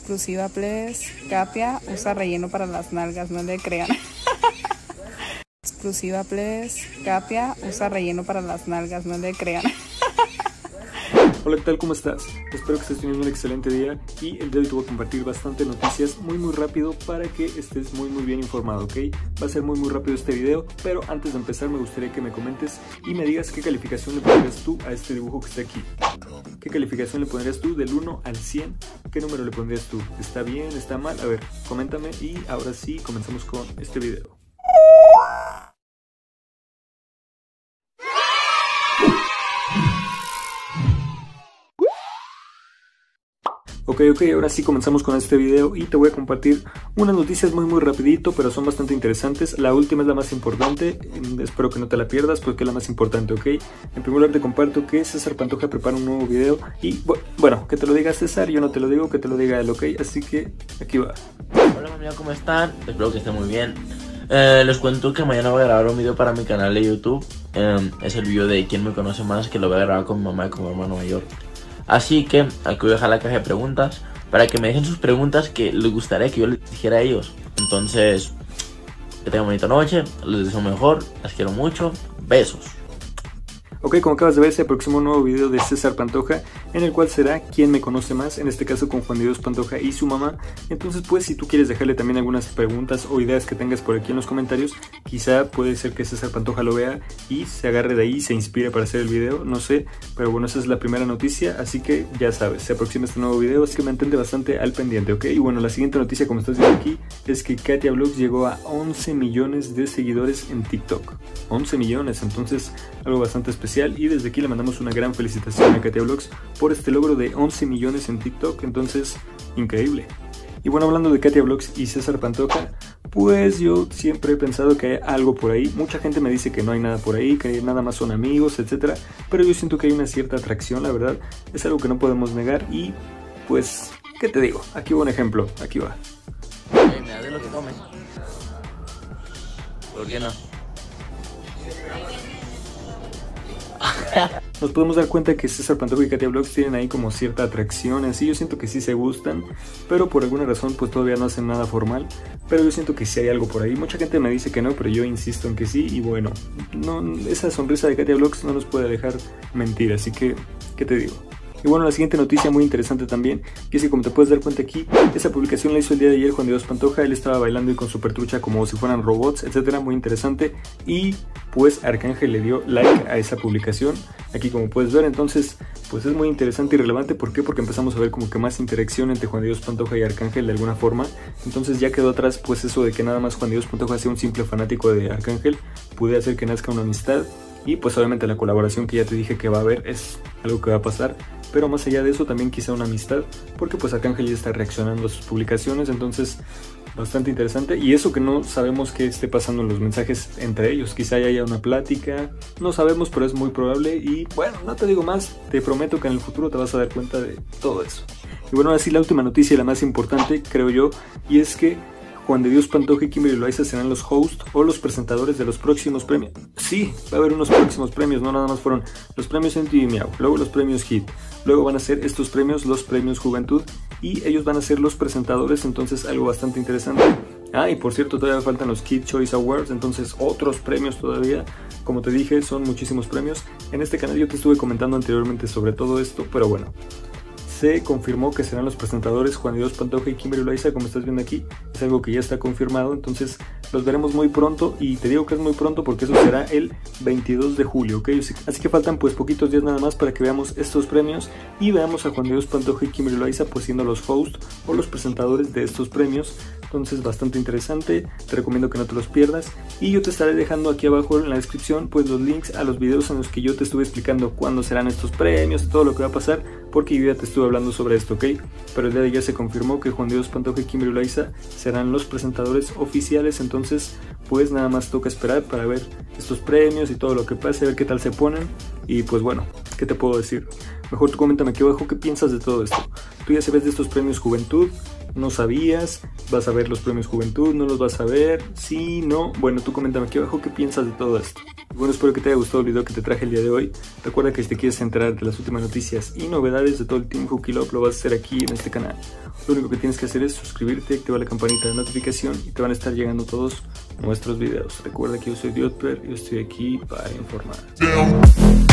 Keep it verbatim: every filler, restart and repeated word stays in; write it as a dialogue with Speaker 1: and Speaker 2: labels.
Speaker 1: Exclusiva Ples, Katia usa relleno para las nalgas, no le crean. Exclusiva Ples, Katia usa relleno para las nalgas, no le crean.
Speaker 2: Hola, ¿qué tal? ¿Cómo estás? Espero que estés teniendo un excelente día y el día de hoy te voy a compartir bastante noticias muy muy rápido para que estés muy muy bien informado, ¿ok? Va a ser muy muy rápido este video, pero antes de empezar me gustaría que me comentes y me digas qué calificación le pondrías tú a este dibujo que está aquí. ¿Qué calificación le pondrías tú del uno al cien? ¿Qué número le pondrías tú? ¿Está bien? ¿Está mal? A ver, coméntame y ahora sí comenzamos con este video. Ok, ok, ahora sí comenzamos con este video y te voy a compartir unas noticias muy muy rapidito, pero son bastante interesantes. La última es la más importante, espero que no te la pierdas porque es la más importante, ok. En primer lugar te comparto que César Pantoja prepara un nuevo video y bueno, que te lo diga César, yo no te lo digo, que te lo diga él, ok. Así que aquí va.
Speaker 3: Hola familia, ¿cómo están? Espero que estén muy bien. Eh, les cuento que mañana voy a grabar un video para mi canal de YouTube. eh, Es el video de quién me conoce más, que lo voy a grabar con mi mamá y con mi hermano mayor. Así que aquí voy a dejar la caja de preguntas para que me dejen sus preguntas que les gustaría que yo les dijera a ellos. Entonces, que tengan bonita noche, les deseo mejor, las quiero mucho, besos.
Speaker 2: Ok, como acabas de ver, se aproxima un nuevo video de César Pantoja, en el cual será quién me conoce más, en este caso con Juan de Dios Pantoja y su mamá. Entonces pues si tú quieres dejarle también algunas preguntas o ideas que tengas por aquí en los comentarios, quizá puede ser que César Pantoja lo vea y se agarre de ahí y se inspire para hacer el video, no sé, pero bueno, esa es la primera noticia, así que ya sabes, se aproxima este nuevo video, así que mantente bastante al pendiente, ok. Y bueno, la siguiente noticia, como estás viendo aquí, es que Katia Vlogs llegó a once millones de seguidores en TikTok, once millones, entonces algo bastante especial. Y desde aquí le mandamos una gran felicitación a Katia Vlogs por este logro de once millones en TikTok, entonces increíble. Y bueno, hablando de Katia Vlogs y César Pantoja, pues yo siempre he pensado que hay algo por ahí. Mucha gente me dice que no hay nada por ahí, que nada más son amigos, etcétera. Pero yo siento que hay una cierta atracción, la verdad. Es algo que no podemos negar y pues, ¿qué te digo? Aquí va un ejemplo, aquí va.
Speaker 3: Eh, ¿Me das de lo que comes? ¿Por qué no?
Speaker 2: Nos podemos dar cuenta que César Pantoja y Katia Vlogs tienen ahí como cierta atracción, así yo siento que sí se gustan, pero por alguna razón pues todavía no hacen nada formal, pero yo siento que sí hay algo por ahí. Mucha gente me dice que no, pero yo insisto en que sí, y bueno, no, esa sonrisa de Katia Vlogs no nos puede dejar mentir, así que, ¿qué te digo? Y bueno, la siguiente noticia muy interesante también, que es que como te puedes dar cuenta aquí, esa publicación la hizo el día de ayer Juan de Dios Pantoja. Él estaba bailando y con super trucha como si fueran robots, etcétera, muy interesante. Y pues Arcángel le dio like a esa publicación, aquí como puedes ver. Entonces pues es muy interesante y relevante. ¿Por qué? Porque empezamos a ver como que más interacción entre Juan de Dios Pantoja y Arcángel de alguna forma. Entonces ya quedó atrás pues eso de que nada más Juan de Dios Pantoja sea un simple fanático de Arcángel, puede hacer que nazca una amistad. Y pues obviamente la colaboración que ya te dije que va a haber es algo que va a pasar, pero más allá de eso también quizá una amistad, porque pues Arcángel ya está reaccionando a sus publicaciones, entonces bastante interesante. Y eso que no sabemos qué esté pasando en los mensajes entre ellos, quizá haya una plática, no sabemos, pero es muy probable. Y bueno, no te digo más, te prometo que en el futuro te vas a dar cuenta de todo eso. Y bueno, ahora sí la última noticia y la más importante, creo yo, y es que Juan de Dios Pantoja y Kimberly Loaiza serán los hosts o los presentadores de los próximos premios. Sí, va a haber unos próximos premios, no nada más fueron los premios M T V Miau, luego los premios Hit, luego van a ser estos premios, los premios Juventud, y ellos van a ser los presentadores, entonces algo bastante interesante. Ah, y por cierto, todavía faltan los Kid Choice Awards, entonces otros premios todavía. Como te dije, son muchísimos premios. En este canal yo te estuve comentando anteriormente sobre todo esto, pero bueno, se confirmó que serán los presentadores Juan de Dios Pantoja y Kimberly Loaiza, como estás viendo aquí. Es algo que ya está confirmado, entonces los veremos muy pronto. Y te digo que es muy pronto porque eso será el veintidós de julio, ¿ok? Así que faltan pues poquitos días nada más para que veamos estos premios y veamos a Juan de Dios Pantoja y Kimberly Loaiza pues siendo los hosts o los presentadores de estos premios. Entonces bastante interesante, te recomiendo que no te los pierdas. Y yo te estaré dejando aquí abajo en la descripción pues los links a los videos en los que yo te estuve explicando cuándo serán estos premios, todo lo que va a pasar, porque yo ya te estuve hablando sobre esto, ¿ok? Pero el día de ayer se confirmó que Juan de Dios Pantoja y Kimberly Loaiza serán los presentadores oficiales, entonces pues nada más toca esperar para ver estos premios y todo lo que pase, a ver qué tal se ponen. Y pues bueno, ¿qué te puedo decir? Mejor tú coméntame aquí abajo qué piensas de todo esto. Tú ya sabes de estos premios Juventud, no sabías, vas a ver los premios Juventud, no los vas a ver, sí, no. Bueno, tú coméntame aquí abajo qué piensas de todo esto. Bueno, espero que te haya gustado el video que te traje el día de hoy. Recuerda que si te quieres enterar de las últimas noticias y novedades de todo el Team Huki Love, lo vas a hacer aquí en este canal. Lo único que tienes que hacer es suscribirte, activar la campanita de notificación y te van a estar llegando todos nuestros videos. Recuerda que yo soy Diotper y estoy aquí para informar.